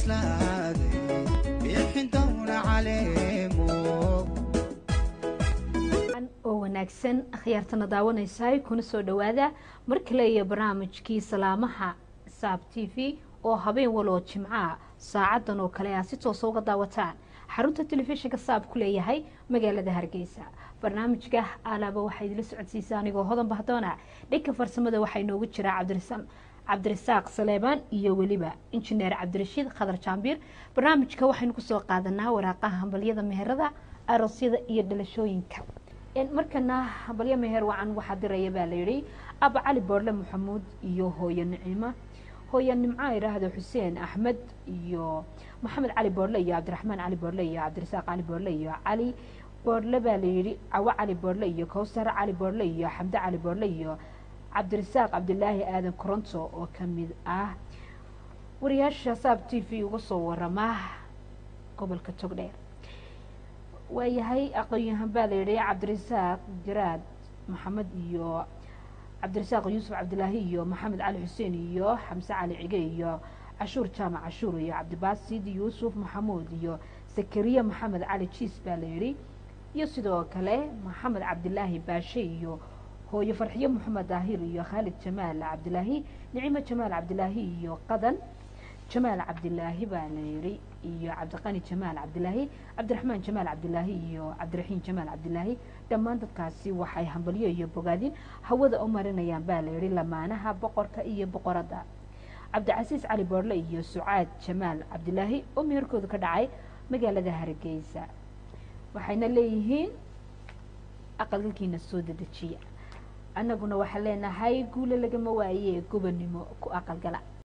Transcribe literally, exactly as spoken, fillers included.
bislaaday bixin doona caleemo oo wanaagsan akhyaartana daawanaysaa kuna soo dhawaada markale iyo barnaamijkii salaamaha saab T V oo habeen waloo jimcaha saacadan oo kale ah si toos uga daawataan xarunta telefishinka saab ku leeyahay magaalada Hargeysa. barnaamijka alaaba waxa idin socodsiisaa anigoo hodan bahdoona dhanka farsamada waxa inoogu jira Cabdirasaaq Cabdirasaaq Saleeban iyo waliba injineer Cabdirashiid Khadar Jaambir. barnaamijka waxaynu ku soo qaadanaa waraaqaha hambaliyada meherada aroosyada iyo dhalashooyinka. in markana hambalyo meher wacan waxa diraya baa la yiri Aba Cali Boorle Maxamuud iyo hooyo Nicima hooyo Nimca Iraahdo Xuseen Axmed iyo Maxamed Cali Boorle iyo Cabdiraxmaan Cali Boorle iyo Cabdirasaaq Cali Boorle iyo Cali Boorle baa la yiri Awa Cali Boorle iyo Kawsar Cali Boorle iyo Xamdi Cali Boorle iyo Cabdirasaaq Cabdilaahi Aadan Koronto oo kamid ah wariyaasha Saab T V uga soo warama gobolka Togdheer. وياهي أقيهم باليري عبد الرزاق جراد محمد يو عبد الرزاق يوسف عبد الله يو محمد علي حسين يو حمزة علي عقي يو عاشور جامع عاشور يو عبد الباسط يوسف محمود يو سكريا محمد علي تشيس باليري يسدو كله محمد عبد الله باشي يو هو يفرحيه محمد داهير يو خالد جمال عبد الله نعيمة جمال عبد الله يو قدن جمال عبد الله باليري iyo Cabdiqani Jamaal Cabdilaahi Cabdiraxmaan Jamaal Cabdilaahi iyo Cabdiraxiin Jamaal Cabdilaahi dhammaan dadkaasi waxay hambaliyo iyo bogaadin hawada u marinayaan baa la yiri lamaanaha boqorka iyo boqorada Cabdicasiis Cali Boorle iyo Sucaad Jamaal Cabdilaahi oo meherkooda ka dhacay magaalada Hargeysa. waxayna leeyihiin aqalkiina soo dedejiya annaguna waxa leenahay guul laga ma waayee gobonimo ku aqal gala.